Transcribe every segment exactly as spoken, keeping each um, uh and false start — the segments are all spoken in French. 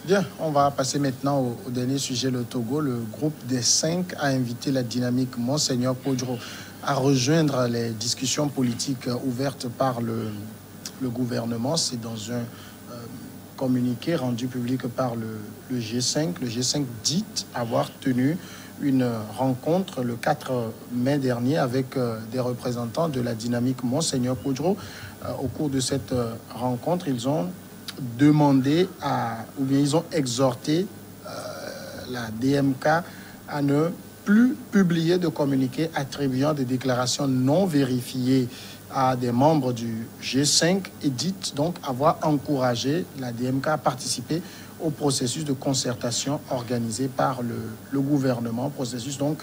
Bien, on va passer maintenant au, au dernier sujet, le Togo. Le groupe des cinq a invité la dynamique Monseigneur Kodjo à rejoindre les discussions politiques ouvertes par le, le gouvernement. C'est dans un euh, communiqué rendu public par le, le G cinq. Le G cinq dit avoir tenu une rencontre le quatre mai dernier avec euh, des représentants de la dynamique Monseigneur Kodjo. Euh, au cours de cette euh, rencontre, ils ont demandé à, ou bien ils ont exhorté euh, la D M K à ne plus publier de communiqués attribuant des déclarations non vérifiées à des membres du G cinq et dit donc avoir encouragé la D M K à participer au processus de concertation organisé par le, le gouvernement, processus donc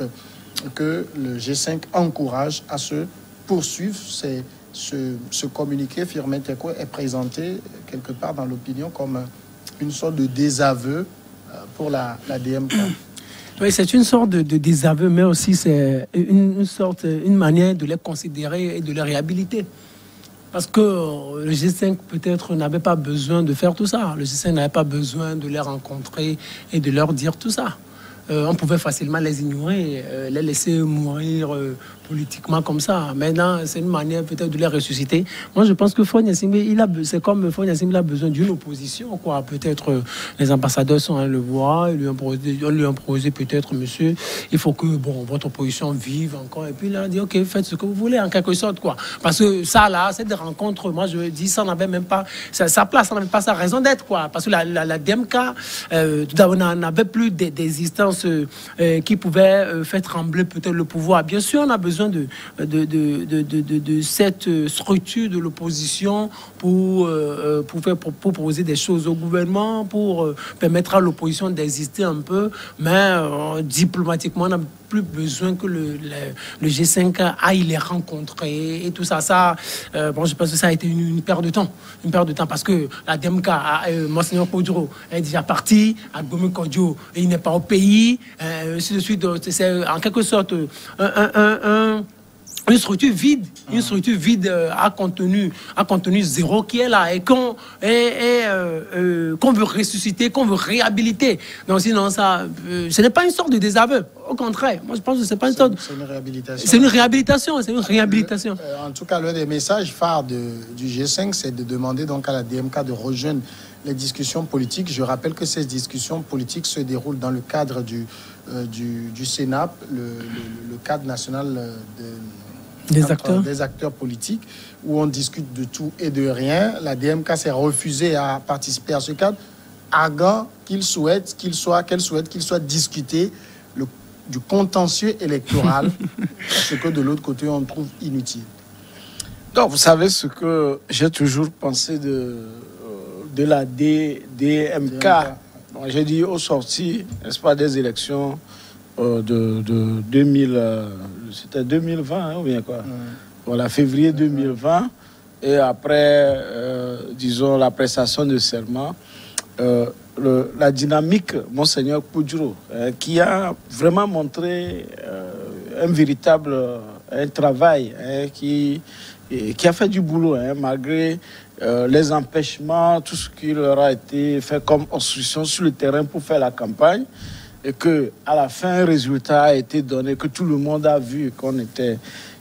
que le G cinq encourage à se poursuivre. C'est Ce, ce communiqué Firmin Tekou est présenté quelque part dans l'opinion comme une sorte de désaveu pour la, la D M K. Oui, c'est une sorte de, de désaveu, mais aussi c'est une, une sorte, une manière de les considérer et de les réhabiliter. Parce que le G cinq peut-être n'avait pas besoin de faire tout ça. Le G cinq n'avait pas besoin de les rencontrer et de leur dire tout ça. Euh, on pouvait facilement les ignorer, euh, les laisser mourir euh, politiquement comme ça. Maintenant, c'est une manière peut-être de les ressusciter. Moi, je pense que Faure Gnassingbé, il a, c'est comme Faure Gnassingbé a besoin d'une opposition, quoi. Peut-être euh, les ambassadeurs sont allés le voir, ils lui ont proposé, on lui a proposé peut-être, monsieur, il faut que bon, votre opposition vive encore. Et puis il a dit, ok, faites ce que vous voulez, en quelque sorte, quoi. Parce que ça, là, cette rencontre, moi, je dis, ça n'avait même pas sa, sa place, ça n'avait pas sa raison d'être, quoi. Parce que la, la, la D M K, euh, tout d'abord, n'avait plus d'existence Euh, euh, qui pouvait euh, faire trembler peut-être le pouvoir. Bien sûr, on a besoin de, de, de, de, de, de, de cette structure de l'opposition pour, euh, pour, faire, pour, pour proposer des choses au gouvernement, pour euh, permettre à l'opposition d'exister un peu, mais euh, diplomatiquement, on a plus besoin que le, le, le G cinq aille les rencontrer et tout ça. Ça, euh, bon, je pense que ça a été une, une perte de temps. Une perte de temps parce que la D M K, euh, Monseigneur Kodjo, est déjà parti, Agbomi Kodjo, il n'est pas au pays. Euh, ainsi de suite, c'est en quelque sorte un, un, un, un une structure vide, une structure vide euh, à contenu, à contenu zéro qui est là et qu'on et, et, euh, euh, qu'on veut ressusciter, qu'on veut réhabiliter. Donc sinon ça, euh, ce n'est pas une sorte de désaveu. Au contraire, moi je pense que c'est pas une sorte. C'est une réhabilitation. C'est une réhabilitation, c'est une réhabilitation. Le, euh, en tout cas, l'un des messages phares de, du G cinq, c'est de demander donc à la D M K de rejoindre les discussions politiques. Je rappelle que ces discussions politiques se déroulent dans le cadre du euh, du, du Sénat, le, le, le cadre national de Des acteurs. des acteurs politiques, où on discute de tout et de rien. La D M K s'est refusée à participer à ce cadre, arguant qu'il souhaite qu'il soit, qu'elle souhaite qu'il soit discuté le, du contentieux électoral, ce que de l'autre côté on trouve inutile. Donc, vous savez ce que j'ai toujours pensé de, de la D M K. Bon, j'ai dit aux sorties, n'est-ce pas, des élections euh, de, de deux mille, euh, c'était deux mille vingt, hein, ou bien quoi, mmh. Voilà, février deux mille vingt, et après, euh, disons, la prestation de serment, euh, le, la dynamique Monseigneur Kodjo, euh, qui a vraiment montré euh, un véritable un travail hein, qui, qui a fait du boulot, hein, malgré euh, les empêchements, tout ce qui leur a été fait comme obstruction sur le terrain pour faire la campagne. Et que à la fin, un résultat a été donné, que tout le monde a vu qu'on était,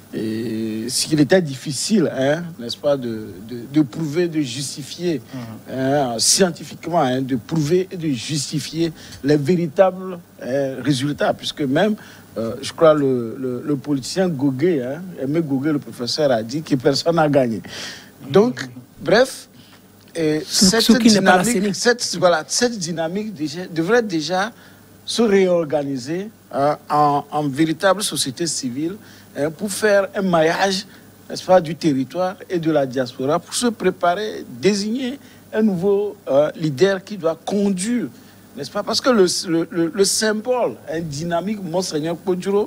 et qu'il était difficile, hein, n'est-ce pas, de, de, de prouver, de justifier, mmh. hein, scientifiquement, hein, de prouver et de justifier les véritables hein, résultats, puisque même, euh, je crois, le, le, le politicien Gogué, hein, Aimé Gogué, le professeur, a dit que personne n'a gagné. Donc, mmh. bref, et cette, ce dynamique, cette, voilà, cette dynamique déjà, devrait déjà se réorganiser hein, en, en véritable société civile hein, pour faire un maillage, n'est-ce pas, du territoire et de la diaspora pour se préparer, désigner un nouveau euh, leader qui doit conduire, n'est-ce pas, parce que le, le, le, le symbole hein, dynamique Monseigneur Kodjo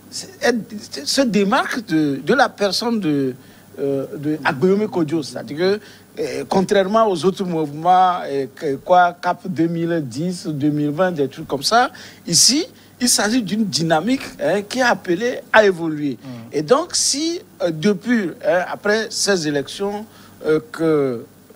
se démarque de, de la personne de, euh, de Agbomi Kodjo, c'est-à-dire que Et contrairement aux autres mouvements, et que, quoi, Cap deux mille dix, deux mille vingt, des trucs comme ça, ici, il s'agit d'une dynamique hein, qui est appelée à évoluer. Mmh. Et donc, si euh, depuis, hein, après ces élections, euh, que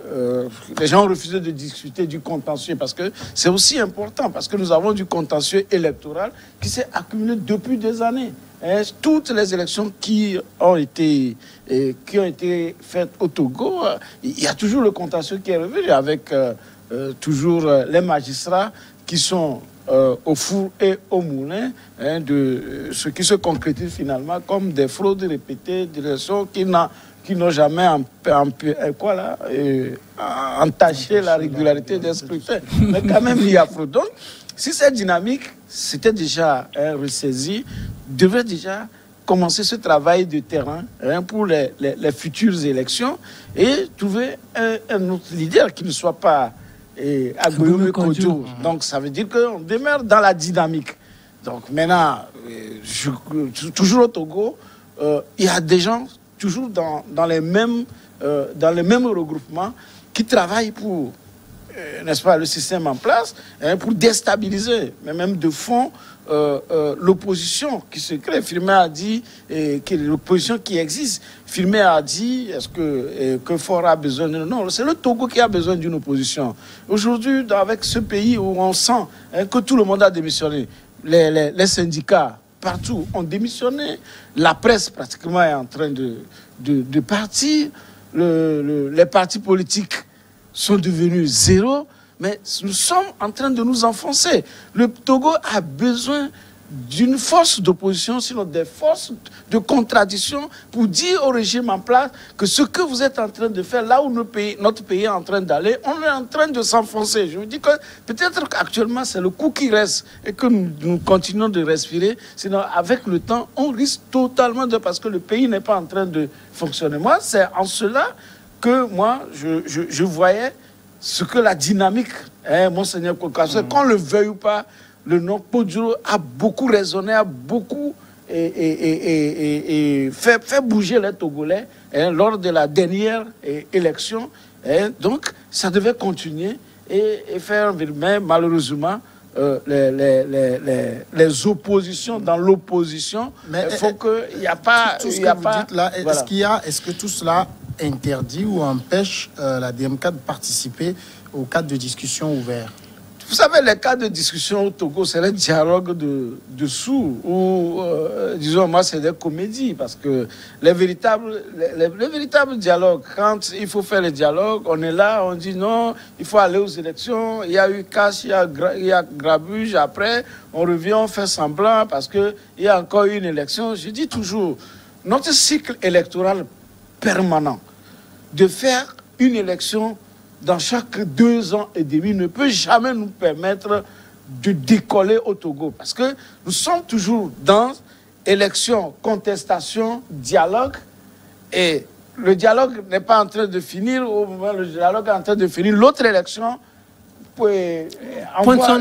euh, les gens ont refusé de discuter du contentieux parce que c'est aussi important, parce que nous avons du contentieux électoral qui s'est accumulé depuis des années. Et toutes les élections qui ont été, et, qui ont été faites au Togo, il y a toujours le contentieux qui est revenu avec euh, euh, toujours euh, les magistrats qui sont euh, au four et au moulin, hein, de euh, ce qui se concrétise finalement comme des fraudes répétées d'élections qui n'ont qui n'ont jamais en, en, quoi, là, euh, entaché la régularité des scrutins. Mais quand même, il y a fraude. Donc, si cette dynamique s'était déjà hein, ressaisie, devrait déjà commencer ce travail de terrain hein, pour les, les, les futures élections et trouver un, un autre leader qui ne soit pas eh, Agboyome Kodjo. Donc, ça veut dire qu'on demeure dans la dynamique. Donc, maintenant, je, toujours au Togo, euh, il y a des gens toujours dans, dans, les mêmes, euh, dans les mêmes regroupements qui travaillent pour, euh, n'est-ce pas, le système en place, hein, pour déstabiliser, mais même de fond, euh, euh, l'opposition qui se crée. Firmé a dit, et, que l'opposition qui existe, Firmé a dit, est-ce que, et, que Fort a besoin de... Non, c'est le Togo qui a besoin d'une opposition. Aujourd'hui, avec ce pays où on sent hein, que tout le monde a démissionné, les, les, les syndicats, partout ont démissionné. La presse pratiquement est en train de, de, de partir. Le, le, les partis politiques sont devenus zéro. Mais nous sommes en train de nous enfoncer. Le Togo a besoin d'une force d'opposition, sinon des forces de contradiction pour dire au régime en place que ce que vous êtes en train de faire, là où notre pays, notre pays est en train d'aller, on est en train de s'enfoncer. Je vous dis que peut-être qu'actuellement c'est le coup qui reste et que nous, nous continuons de respirer, sinon avec le temps on risque totalement de... parce que le pays n'est pas en train de fonctionner. Moi, c'est en cela que moi je, je, je voyais ce que la dynamique, hein, Monseigneur Kokaso, mmh. qu'on le veuille ou pas, le nom Kodjo a beaucoup résonné, a beaucoup et, et, et, et, et fait, fait bouger les Togolais hein, lors de la dernière et, élection. Hein, donc, ça devait continuer et, et faire... Mais malheureusement, euh, les, les, les, les, les oppositions dans l'opposition, il faut qu'il n'y a pas... Tout ce y que a vous pas, dites là, voilà. est-ce qu'il y a, est-ce que tout cela interdit ou empêche euh, la D M K de participer au cadre de discussion ouvert? Vous savez, les cas de discussion au Togo, c'est le dialogue de, de sourds, ou, euh, disons, moi, c'est des comédies, parce que les véritables, les, les, les véritables dialogues, quand il faut faire le dialogue, on est là, on dit non, il faut aller aux élections, il y a eu casse, il y a, gra, il y a grabuge, après, on revient, on fait semblant, parce qu'il y a encore une élection. Je dis toujours, notre cycle électoral permanent, de faire une élection dans chaque deux ans et demi ne peut jamais nous permettre de décoller au Togo. Parce que nous sommes toujours dans élection, contestation, dialogue. Et le dialogue n'est pas en train de finir. Au moment où le dialogue est en train de finir, l'autre élection pointe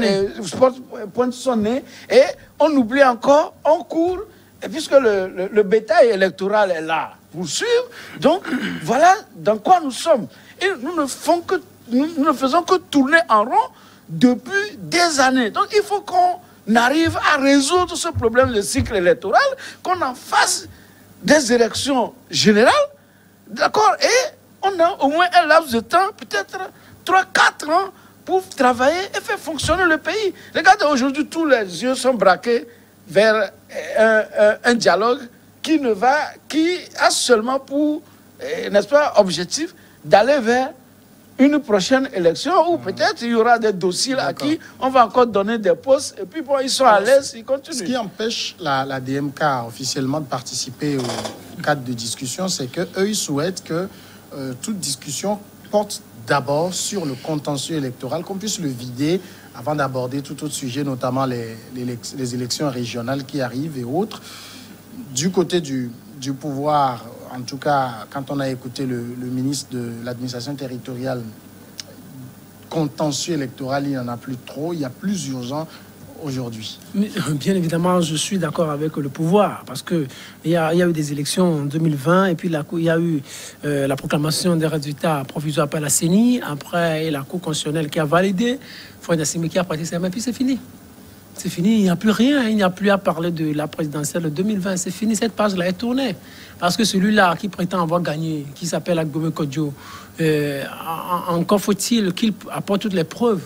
son nez. Et on oublie encore, on court. Et puisque le, le, le bétail électoral est là pour suivre, donc voilà dans quoi nous sommes. Et nous ne, font que, nous, nous ne faisons que tourner en rond depuis des années. Donc il faut qu'on arrive à résoudre ce problème de cycle électoral, qu'on en fasse des élections générales, d'accord? Et on a au moins un laps de temps, peut-être trois quatre ans, pour travailler et faire fonctionner le pays. Regardez, aujourd'hui, tous les yeux sont braqués vers un, un, un dialogue qui ne va, qui a seulement pour, n'est-ce pas, objectif d'aller vers une prochaine élection où peut-être il y aura des dossiers à qui on va encore donner des postes et puis bon, ils sont à l'aise, ils continuent. Ce qui empêche la, la D M K officiellement de participer au cadre de discussion, c'est qu'eux, ils souhaitent que euh, toute discussion porte d'abord sur le contentieux électoral, qu'on puisse le vider avant d'aborder tout autre sujet, notamment les, les, les élections régionales qui arrivent et autres. Du côté du, du pouvoir, en tout cas, quand on a écouté le, le ministre de l'administration territoriale, contentieux électoral, il n'y en a plus trop, il y a plus urgent aujourd'hui. Bien évidemment, je suis d'accord avec le pouvoir, parce qu'il y, a, y a eu des élections en deux mille vingt, et puis il y a eu euh, la proclamation des résultats provisoires par la C E N I, après la Cour constitutionnelle qui a validé, Fouad Nassimi qui a prêté sa main, puis c'est fini. C'est fini, il n'y a plus rien, il n'y a plus à parler de la présidentielle de deux mille vingt. C'est fini, cette page-là est tournée. Parce que celui-là qui prétend avoir gagné, qui s'appelle Agbome Kodjo, euh, encore faut-il qu'il apporte toutes les preuves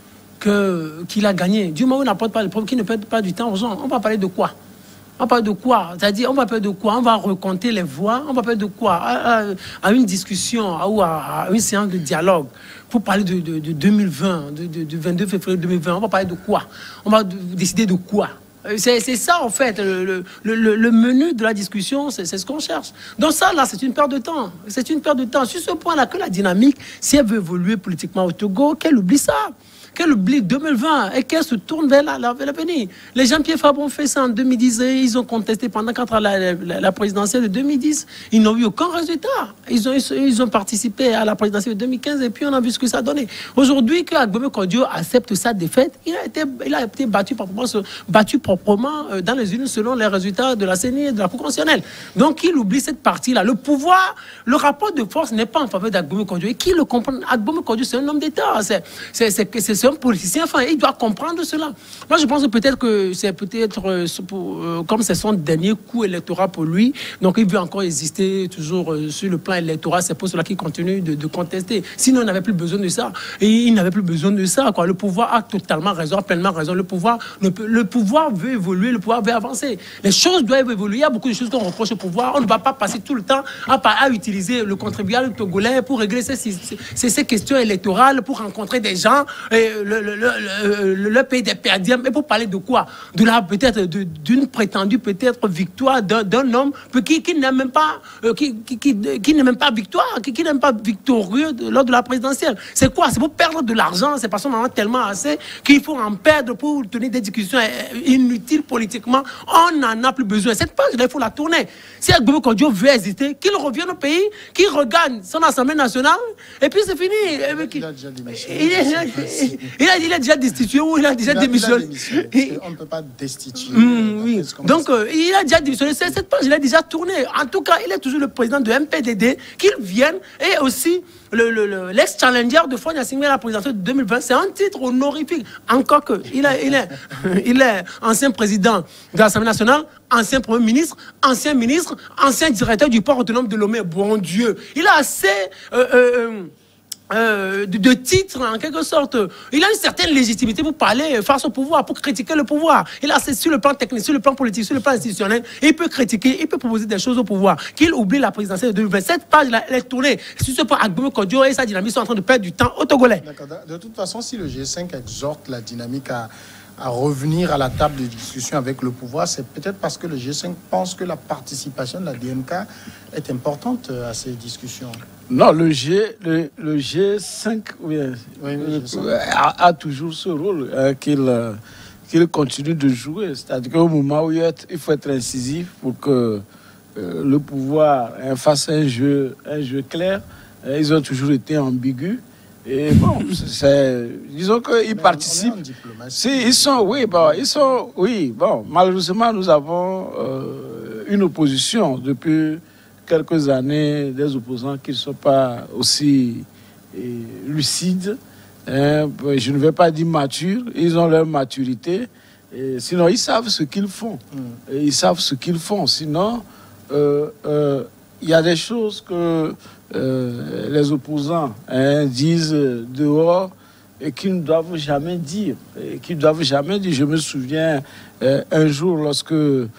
que, qu'il a gagné. Du moment où il n'apporte pas les preuves, qu'il ne perd pas du temps aux gens, on va parler de quoi? On va parler de quoi? C'est-à-dire, on va parler de quoi? On va recompter les voix. On va parler de quoi? À, à, à une discussion ou à, à une séance de dialogue pour parler de, de, de deux mille vingt, de, de, de vingt-deux février deux mille vingt. On va parler de quoi? On va de, décider de quoi? C'est, c'est ça, en fait, le, le, le, le menu de la discussion, c'est, c'est ce qu'on cherche. Donc ça, là, c'est une perte de temps. C'est une perte de temps. Sur ce point-là, que la dynamique, si elle veut évoluer politiquement au Togo, qu'elle oublie ça. Qu'elle oublie deux mille vingt et qu'elle se tourne vers l'avenir. Les Jean-Pierre Fabre ont fait ça en deux mille dix et ils ont contesté pendant quatre ans la, la, la présidentielle de deux mille dix. Ils n'ont eu aucun résultat. Ils ont, ils ont participé à la présidentielle de deux mille quinze et puis on a vu ce que ça a donné. Aujourd'hui, que Agbome Kodjo accepte sa défaite, il a été, il a été battu proprement, battu proprement dans les urnes selon les résultats de la C E N I et de la Cour constitutionnelle. Donc il oublie cette partie-là. Le pouvoir, le rapport de force n'est pas en faveur d'Agbome Kodjo. Et qui le comprend? Agbome Kodjo, c'est un homme d'État. C'est, c'est, c'est, c'est un politicien, enfin, il doit comprendre cela. Moi, je pense que peut-être que c'est peut-être euh, euh, comme c'est son dernier coup électoral pour lui, donc il veut encore exister toujours euh, sur le plan électoral. C'est pour cela qu'il continue de, de contester. Sinon, il n'avait plus besoin de ça. Et il n'avait plus besoin de ça, quoi. Le pouvoir a totalement raison, pleinement raison. Le pouvoir, le, le pouvoir veut évoluer, le pouvoir veut avancer. Les choses doivent évoluer. Il y a beaucoup de choses qu'on reproche au pouvoir. On ne va pas passer tout le temps à, à utiliser le contribuable togolais pour régler ces, ces, ces questions électorales, pour rencontrer des gens. Et, Le, le, le, le, le pays des perdants, mais pour parler de quoi? De la peut-être d'une prétendue peut-être victoire d'un, d'un homme qui, qui n'aime même pas euh, qui, qui, qui, qui n'aime même pas victoire, qui, qui n'aime pas victorieux de, lors de la présidentielle. C'est quoi? C'est pour perdre de l'argent. C'est parce qu'on en a tellement assez qu'il faut en perdre pour tenir des discussions inutiles politiquement. On n'en a plus besoin. Cette page-là, il faut la tourner. Si Agbome Kodjo veut hésiter, qu'il revienne au pays, qu'il regagne son Assemblée nationale, et puis c'est fini. Il a déjà démissionné. Il est, il a, il a déjà destitué ou il a déjà démissionné. On ne peut pas destituer. Mmh, oui. Donc, euh, il a déjà démissionné. Cette page, il a déjà tourné. En tout cas, il est toujours le président de M P D D. Qu'il vienne. Et aussi, le, le, le, l'ex-challenger de Faure Gnassingbé à la présidentielle de deux mille vingt. C'est un titre honorifique. Encore que, il, a, il, est, il est ancien président de l'Assemblée nationale, ancien premier ministre, ancien ministre, ancien directeur du port autonome de Lomé. Bon Dieu. Il a assez... Euh, euh, Euh, de, de titres en quelque sorte. Il a une certaine légitimité pour parler face au pouvoir, pour critiquer le pouvoir. Il a c'est sur le plan technique, sur le plan politique, sur le plan institutionnel. Il peut critiquer, il peut proposer des choses au pouvoir. Qu'il oublie la présidentielle de deux mille vingt. Cette page-là, elle est tournée. Sur ce point, Agbome Kodjo et sa dynamique sont en train de perdre du temps au Togolais. D'accord. De toute façon, si le G cinq exhorte la dynamique à, à revenir à la table de discussion avec le pouvoir, c'est peut-être parce que le G cinq pense que la participation de la D M K est importante à ces discussions. Non, le, G, le, le G cinq, oui, oui, oui, a, a toujours ce rôle euh, qu'il euh, qu'il continue de jouer. C'est-à-dire qu'au moment où il faut être incisif pour que euh, le pouvoir hein, fasse un jeu, un jeu clair, hein, ils ont toujours été ambigus. Et bon, c'est, disons qu'ils participent. Si, ils sont, oui, bon, ils sont, oui, bon, malheureusement, nous avons euh, une opposition depuis quelques années, des opposants qui ne sont pas aussi eh, lucides, hein, je ne vais pas dire matures, ils ont leur maturité, et sinon ils savent ce qu'ils font, mm. et ils savent ce qu'ils font, sinon euh, euh, il y a des choses que euh, les opposants hein, disent dehors et qu'ils ne doivent jamais dire, et qu'ils ne doivent jamais dire. Je me souviens euh, un jour lorsque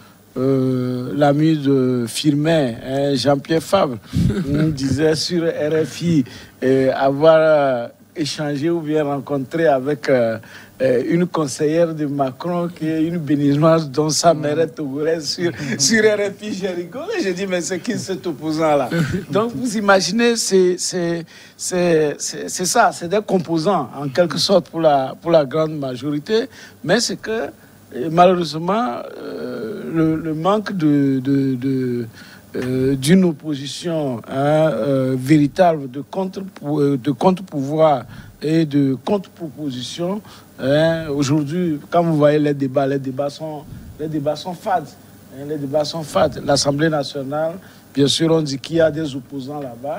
Euh, l'ami de Firmin, hein, Jean-Pierre Fabre, nous disait sur R F I euh, avoir euh, échangé ou bien rencontré avec euh, euh, une conseillère de Macron qui est une béninoise dont sa mère est togolaise sur, sur R F I. J'ai rigolé, j'ai dit mais c'est qui cet opposant-là? Donc vous imaginez, c'est, c'est, c'est, c'est, c'est ça, c'est des composants en quelque sorte pour la, pour la grande majorité, mais c'est que et malheureusement, euh, le, le manque de, de, de, euh, d'une opposition hein, euh, véritable de, contre, de contre-pouvoir et de contre-proposition, hein, aujourd'hui, quand vous voyez les débats, les débats sont, les débats sont fades. Hein, les débats sont fades. L'Assemblée nationale, bien sûr, on dit qu'il y a des opposants là-bas,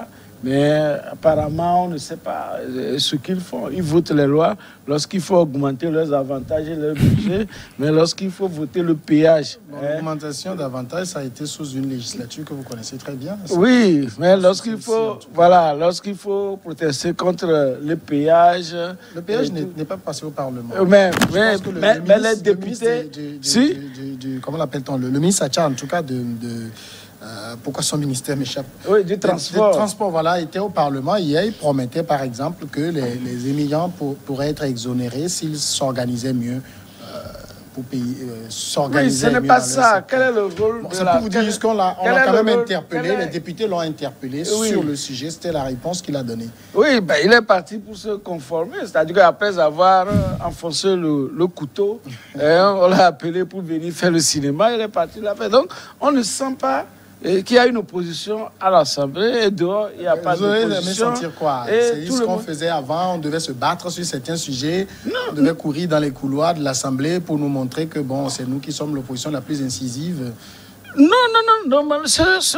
Mais apparemment, on ne sait pas ce qu'ils font. Ils votent les lois lorsqu'il faut augmenter leurs avantages et leurs budgets, mais lorsqu'il faut voter le péage. Bon, hein. L'augmentation d'avantages, ça a été sous une législature que vous connaissez très bien. Oui, mais lorsqu'il faut, voilà, lorsqu'il faut protester contre le péage... Le péage n'est pas passé au Parlement. Mais, mais, mais, mais les députés... Du, du, si du, du, comment l'appelle-t-on, le, le ministre Atcha, en tout cas, de... de Euh, pourquoi son ministère m'échappe? Oui, du transport. Du transport, voilà, était au Parlement hier. Il promettait, par exemple, que les, les immigrants pour, pourraient être exonérés s'ils s'organisaient mieux euh, pour payer, euh, s'organiser. Oui, ce n'est pas ça. Quel est le rôle bon, de c'est la... pour vous dire qu'on l'a on a quand même rôle... interpellé. Est... Les députés l'ont interpellé oui. sur le sujet. C'était la réponse qu'il a donnée. Oui, ben, il est parti pour se conformer. C'est-à-dire qu'après avoir enfoncé le, le couteau, hein, on l'a appelé pour venir faire le cinéma. Il est parti là. Donc, on ne sent pas qu'il y a une opposition à l'Assemblée et dehors, il n'y a pas d'opposition. Vous allez sentir quoi? C'est ce qu'on faisait avant, on devait se battre sur certains sujets, non, on devait courir dans les couloirs de l'Assemblée pour nous montrer que bon, c'est nous qui sommes l'opposition la plus incisive. Non, non, non, non, ce, ce,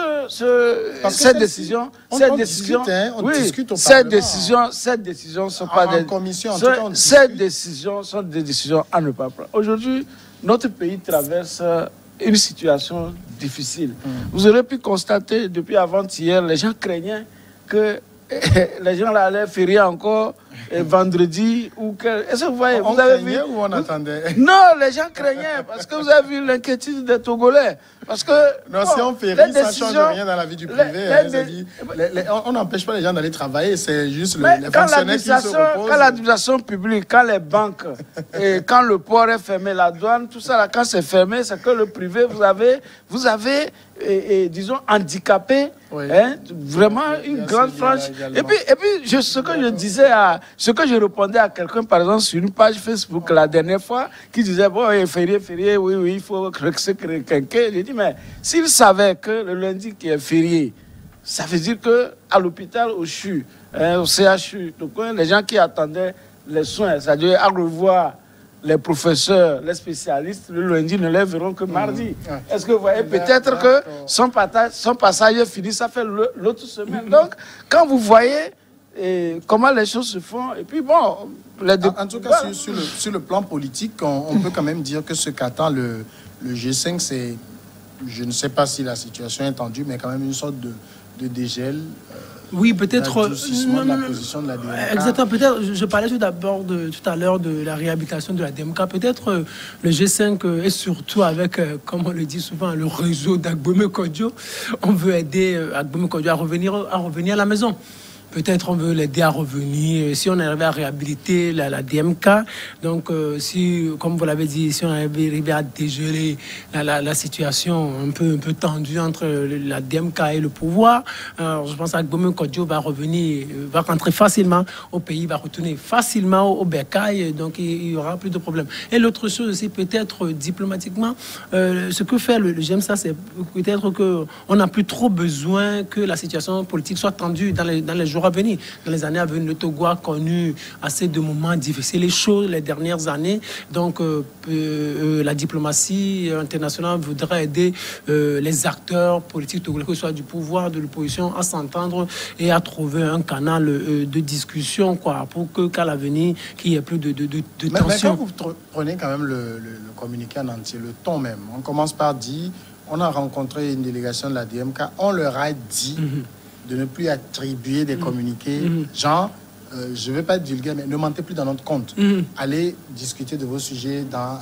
ce, cette décision, on, cette on décision, discute, hein, on oui, discute au cette Parlement. décision, cette décision sont en, pas en des commission, en ce, tout cas, on cette décision sont des décisions à ne pas prendre. Aujourd'hui, notre pays traverse une situation difficile. Mmh. Vous aurez pu constater depuis avant-hier, les gens craignaient que les gens là allaient férier encore et vendredi ou que... Est-ce que vous voyez? On vous avez craignait vu... ou on attendait? Non, les gens craignaient parce que vous avez vu l'inquiétude des Togolais. Parce que... Non, bon, si on férie, ça ne change rien dans la vie du privé. Les, hein, les, dit, les, les, on n'empêche pas les gens d'aller travailler, c'est juste le, les fonctionnaires qui se reposent. Quand l'administration publique, quand les banques, et quand le port est fermé, la douane, tout ça, là, quand c'est fermé, c'est que le privé, vous avez, vous avez et, et, disons, handicapé, oui. hein, vraiment oui, une grande frange. Et puis, et puis je, ce que je disais, à, ce que je répondais à quelqu'un, par exemple, sur une page Facebook la dernière fois, qui disait, bon, férié, férié, oui, oui, il faut se quinquer. J'ai dit, mais s'il savait que le lundi qui est férié, ça veut dire qu'à l'hôpital, au C H U, hein, au C H U, donc, les gens qui attendaient les soins, c'est-à-dire à revoir les professeurs, les spécialistes, le lundi ne les verront que mardi. Mmh. Est-ce que vous voyez, peut-être que son, son passage est fini, ça fait l'autre semaine. Mmh. Donc, quand vous voyez et comment les choses se font, et puis bon... Les en, en tout cas, voilà. sur, sur, le, sur le plan politique, on, on peut quand même dire que ce qu'attend le, le G cinq, c'est, je ne sais pas si la situation est tendue, mais quand même une sorte de, de dégel. Euh, Oui, peut-être. De la position de la D M K. Exactement. Peut-être. Je parlais tout d'abord de tout à l'heure de la réhabilitation de la D M K. Peut-être euh, le G cinq euh, et surtout avec, euh, comme on le dit souvent, le réseau d'Agbome Kodjo, on veut aider euh, Agbome Kodjo à revenir à revenir à la maison. Peut-être on veut l'aider à revenir, si on arrive à réhabiliter la, la D M K. Donc, euh, si, comme vous l'avez dit, si on arrive à dégeler la, la, la situation un peu, un peu tendue entre la D M K et le pouvoir, alors je pense que Agbome Kodjo va revenir, va rentrer facilement au pays, va retourner facilement au, au bercail, donc il n'y aura plus de problème. Et l'autre chose aussi, peut-être diplomatiquement, euh, ce que fait le, le G M S A, c'est peut-être qu'on n'a plus trop besoin que la situation politique soit tendue dans les, dans les jours à venir. Dans les années à venir, le Togo a connu assez de moments difficiles et chauds les dernières années. Donc, euh, euh, la diplomatie internationale voudrait aider euh, les acteurs politiques togolais, que ce soit du pouvoir, de l'opposition, à s'entendre et à trouver un canal euh, de discussion, quoi, pour que, qu'à l'avenir, qu'il n'y ait plus de, de, de, de mais, tension. Mais quand vous prenez quand même le, le, le communiqué en entier, le ton même, on commence par dire, on a rencontré une délégation de la D M K, on leur a dit... Mm-hmm. de ne plus attribuer des communiqués, mmh. genre, euh, je ne vais pas être vulgaire, mais ne mentez plus dans notre compte. Mmh. Allez discuter de vos sujets dans...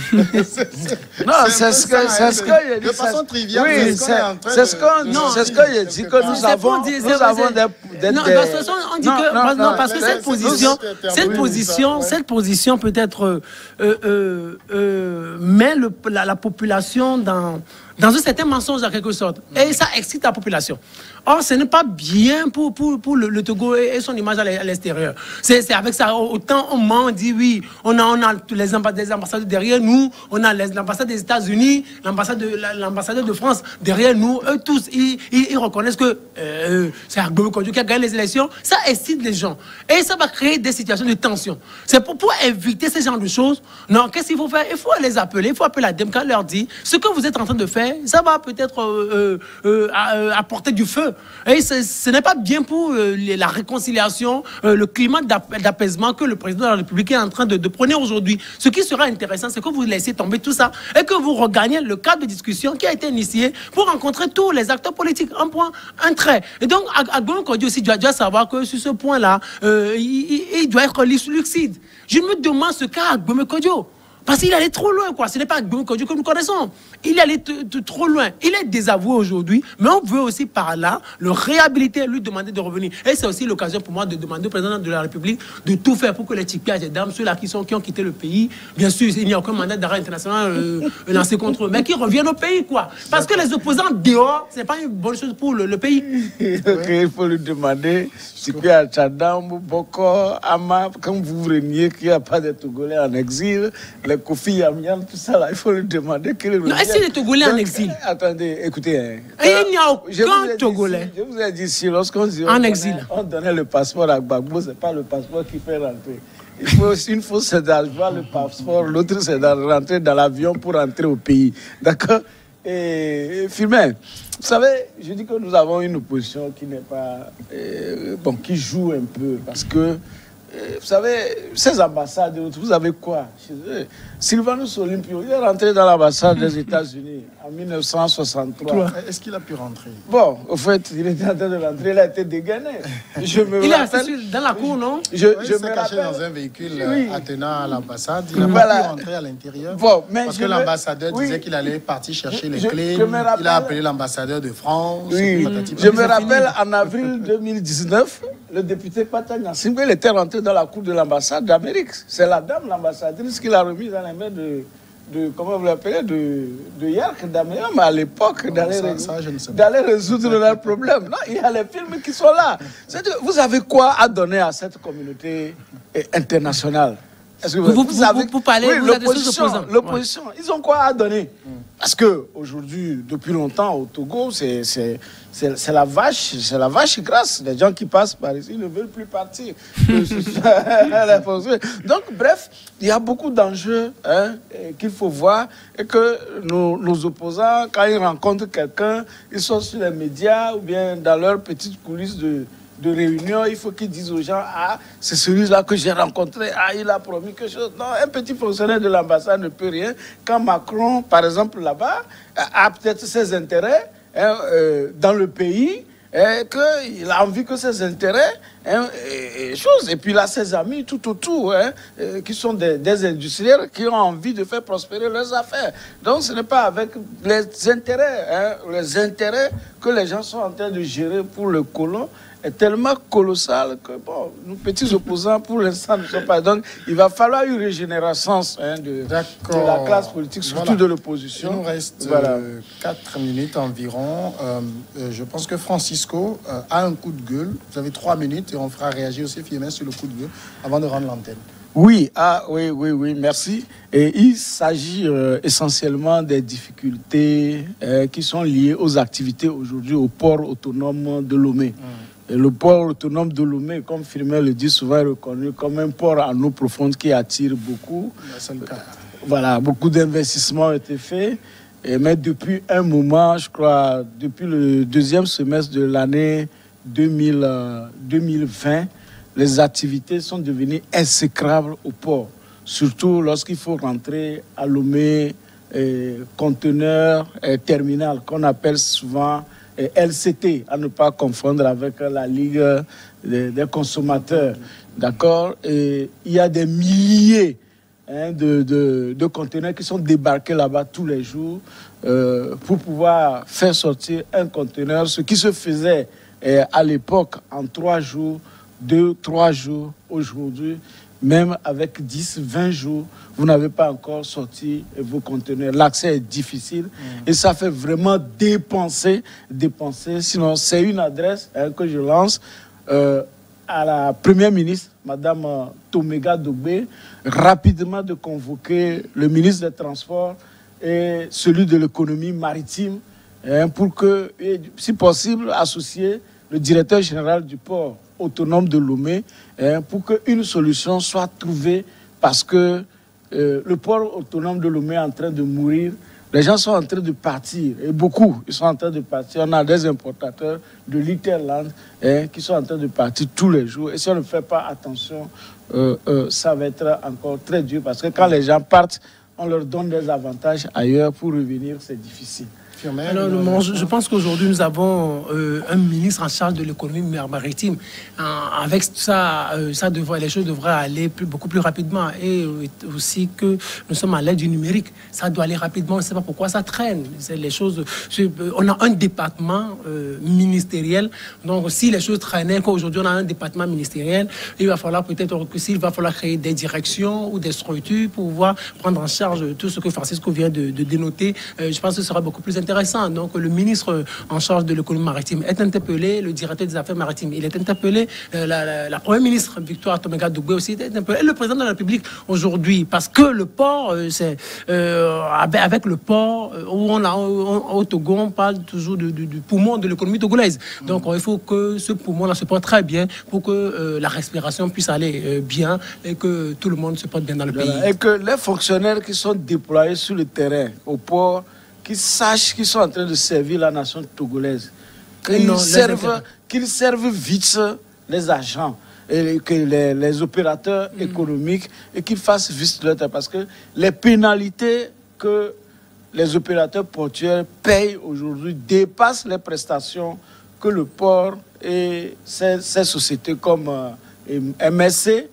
non, c'est ce que c'est ce qu'il a dit. De façon triviale, oui, c'est ce qu'on dit. C'est ce qu'il a dit, que nous avons, nous avons des... Non, parce que on dit que... Non, parce que cette position, cette position, cette position peut-être met la population dans... dans un certain mensonge en quelque sorte. Et ça excite la population. Or, ce n'est pas bien pour, pour, pour le, le Togo et son image à l'extérieur. C'est avec ça, autant on ment, on dit oui, on a, on a les ambassadeurs derrière nous, on a l'ambassade des États-Unis, l'ambassadeur de, de France derrière nous. Eux tous, ils, ils, ils reconnaissent que euh, c'est Agbome Kodjo qui a gagné les élections, ça excite les gens. Et ça va créer des situations de tension. C'est pour, pour éviter ce genre de choses. Non, qu'est-ce qu'il faut faire? Il faut les appeler, il faut appeler la D E M K, leur dire ce que vous êtes en train de faire, ça va peut-être euh, euh, euh, apporter du feu. Et ce n'est pas bien pour euh, la réconciliation, euh, le climat d'apaisement que le président de la République est en train de, de prôner aujourd'hui. Ce qui sera intéressant, c'est que vous laissez tomber tout ça et que vous regagnez le cadre de discussion qui a été initié pour rencontrer tous les acteurs politiques. Un point, un trait. Et donc, Agbon Kodjo aussi doit, doit savoir que sur ce point-là, euh, il, il, il doit être lucide. Je me demande ce qu'a Agbon Kodjo. Parce qu'il allait trop loin, quoi. Ce n'est pas Agbon Kodjo que nous connaissons. Il allait trop loin. Il est désavoué aujourd'hui, mais on veut aussi par là le réhabiliter et lui demander de revenir. Et c'est aussi l'occasion pour moi de demander au président de la République de tout faire pour que les Tipias et dames, ceux-là qui, sont, qui ont quitté le pays, bien sûr, il n'y a aucun mandat d'arrêt international euh, lancé contre eux, mais qui reviennent au pays, quoi. Parce que les opposants dehors, ce n'est pas une bonne chose pour le, le pays. Okay, il faut lui demander, Tipia Tchadam, Boko, Ama, comme vous reniez qu'il n'y a pas de Togolais en exil, les Kofi Yamian, tout ça là, il faut lui demander qu'il est. Non, est-ce qu'il est Togolais en exil? Attendez, écoutez. Hein, il n'y a aucun Togolais. Je vous ai dit, si lorsqu'on dit en exil, on donnait le passeport à Gbagbo, ce n'est pas le passeport qui fait rentrer. Il faut, une fois c'est d'avoir le passeport, l'autre c'est de rentrer dans l'avion pour rentrer au pays. D'accord? Et Firmin, vous savez, je dis que nous avons une opposition qui n'est pas. Euh, bon, qui joue un peu parce que. Vous savez, ces ambassades, vous avez quoi chez eux? Sylvanus Olympio, il est rentré dans l'ambassade des États-Unis en mille neuf cent soixante-trois. Est-ce qu'il a pu rentrer? Bon, au fait, il était en train de rentrer, il a été dégainé. Je me il rappelle, est assis dans la cour, non? Je, oui, je il me s'est caché rappelle, dans un véhicule oui. attenant à l'ambassade. Il n'a voilà. pas pu rentrer à l'intérieur. Bon, mais parce je que me... l'ambassadeur oui. disait qu'il allait partir chercher les je, clés. Je me rappelle... Il a appelé l'ambassadeur de France. Oui. Patati, Je me c'est rappelle fini. en avril deux mille dix-neuf, le député Patagna Simbe, il était rentré dans la cour de l'ambassade d'Amérique. C'est la dame, l'ambassadrice, qui l'a remis dans les mains de, de comment vous l'appelez, de, de Yark d'Amérique. Mais à l'époque, d'aller résoudre leurs problèmes. Non, il y a les films qui sont là. Vous avez quoi à donner à cette communauté internationale? Est-ce que vous, vous, vous, avez... vous, vous parlez, oui, l'opposition, l'opposition, ouais. Ils ont quoi à donner? Mm. Parce que aujourd'hui, depuis longtemps au Togo, c'est c'est la vache, c'est la vache grasse. Les gens qui passent par ici ne veulent plus partir. Donc, bref, il y a beaucoup d'enjeux hein, qu'il faut voir et que nos, nos opposants, quand ils rencontrent quelqu'un, ils sont sur les médias ou bien dans leurs petites coulisses de de réunion, il faut qu'ils disent aux gens, ah, c'est celui-là que j'ai rencontré, ah, il a promis quelque chose. Non, un petit fonctionnaire de l'ambassade ne peut rien. Quand Macron, par exemple, là-bas, a peut-être ses intérêts hein, euh, dans le pays, qu'il a envie que ses intérêts, hein, et, et, choses. Et puis il a ses amis tout autour, hein, euh, qui sont des, des industriels, qui ont envie de faire prospérer leurs affaires. Donc ce n'est pas avec les intérêts, hein, les intérêts que les gens sont en train de gérer pour le colon, est tellement colossal que, bon, nous petits opposants, pour l'instant, ne sont pas. Donc, il va falloir une régénération hein, de, de la classe politique, surtout voilà. de l'opposition. Il nous reste voilà. euh, quatre minutes environ. Euh, euh, je pense que Francisco euh, a un coup de gueule. Vous avez trois minutes et on fera réagir aussi Firmin sur le coup de gueule avant de rendre l'antenne. Oui, ah, oui, oui, oui, merci. Et il s'agit euh, essentiellement des difficultés euh, qui sont liées aux activités aujourd'hui au port autonome de Lomé. Mmh. Et le port autonome de Lomé, comme Firmin le dit souvent, est reconnu comme un port en eau profonde qui attire beaucoup. Voilà, beaucoup d'investissements ont été faits. Et, mais depuis un moment, je crois, depuis le deuxième semestre de l'année deux mille vingt, les activités sont devenues exécrables au port. Surtout lorsqu'il faut rentrer à Lomé, et conteneur, et terminal, qu'on appelle souvent L C T, à ne pas confondre avec la Ligue des, des consommateurs. D'accord? Et il y a des milliers hein, de, de, de conteneurs qui sont débarqués là-bas tous les jours euh, pour pouvoir faire sortir un conteneur, ce qui se faisait eh, à l'époque en trois jours, deux, trois jours. Aujourd'hui, même avec dix, vingt jours, vous n'avez pas encore sorti vos conteneurs. L'accès est difficile mmh. et ça fait vraiment dépenser, dépenser. Sinon, c'est une adresse hein, que je lance euh, à la Première ministre, Madame euh, Tomega Dogbe, rapidement de convoquer le ministre des Transports et celui de l'économie maritime hein, pour que, et, si possible, associer le directeur général du port autonome de Lomé, hein, pour qu'une solution soit trouvée, parce que euh, le port autonome de Lomé est en train de mourir. Les gens sont en train de partir, et beaucoup, ils sont en train de partir. On a des importateurs de l'Interland hein, qui sont en train de partir tous les jours. Et si on ne fait pas attention, euh, euh, ça va être encore très dur, parce que quand les gens partent, on leur donne des avantages ailleurs, pour revenir, c'est difficile. Alors, non, je, je pense qu'aujourd'hui, nous avons euh, un ministre en charge de l'économie maritime. Euh, avec ça, euh, ça devrait, les choses devraient aller plus, beaucoup plus rapidement. Et euh, aussi que nous sommes à l'ère du numérique. Ça doit aller rapidement. On ne sait pas pourquoi ça traîne. C'est les choses, je, on a un département euh, ministériel. Donc, si les choses traînaient, qu'aujourd'hui, on a un département ministériel, il va falloir peut-être que s'il va falloir créer des directions ou des structures pour pouvoir prendre en charge tout ce que Francisco vient de, de dénoter. Euh, je pense que ce sera beaucoup plus intéressant. Intéressant. Donc, le ministre en charge de l'économie maritime est interpellé, le directeur des affaires maritimes, il est interpellé, euh, la, la, la première ministre, Victoire Tomenga Dougoué aussi, est interpellé, et le président de la République aujourd'hui, parce que le port, euh, c'est euh, avec le port, euh, où on a au Togo, on parle toujours du, du, du poumon de l'économie togolaise. Donc, mmh. il faut que ce poumon-là se porte très bien pour que euh, la respiration puisse aller euh, bien et que tout le monde se porte bien dans le voilà. pays. Et que les fonctionnaires qui sont déployés sur le terrain, au port, qu'ils sachent qu'ils sont en train de servir la nation togolaise, qu'ils non, servent, qu'ils servent vite les agents et que les, les opérateurs mmh. économiques, et qu'ils fassent vite leur temps, parce que les pénalités que les opérateurs portuaires payent aujourd'hui dépassent les prestations que le port et ces, ces sociétés comme euh, M S C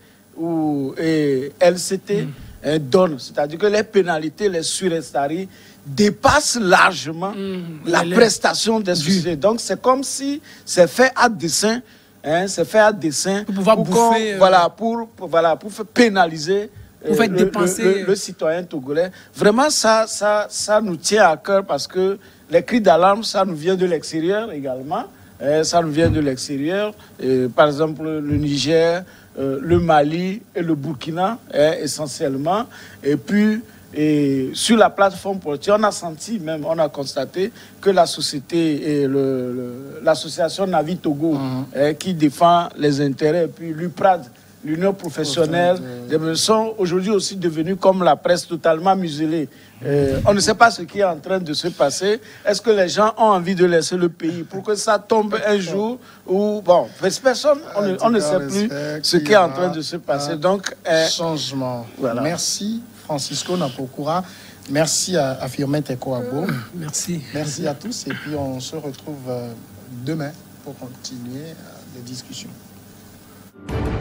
ou et L C T mmh. euh, donnent. C'est-à-dire que les pénalités, les surestaries dépasse largement mmh, la prestation des sociétés. Donc, c'est comme si c'est fait à dessein, hein, c'est fait à dessein pour pouvoir pour bouffer, euh... voilà, pour, pour, voilà, pour faire pénaliser pour faire le, dépenser... le, le, le citoyen togolais. Vraiment, ça, ça, ça nous tient à cœur, parce que les cris d'alarme, ça nous vient de l'extérieur également. Hein, ça nous vient de l'extérieur. Par exemple, le Niger, euh, le Mali et le Burkina, hein, essentiellement. Et puis, et sur la plateforme portuaire, on a senti même, on a constaté que la société et le, le, l'association Navi Togo, mmh. eh, qui défend les intérêts, et puis l'U P R A D, l'Union professionnelle, de... sont aujourd'hui aussi devenus comme la presse totalement muselée. Euh, on ne sait pas ce qui est en train de se passer. Est-ce que les gens ont envie de laisser le pays pour que ça tombe un jour où, bon, personne, on ne, on ne sait plus ce qui est en train de se passer. Donc, euh, changement. Voilà. Merci. Francisco Napokura, merci à, à Firmin Tekoabo. Merci. Merci à tous, et puis on se retrouve demain pour continuer les discussions.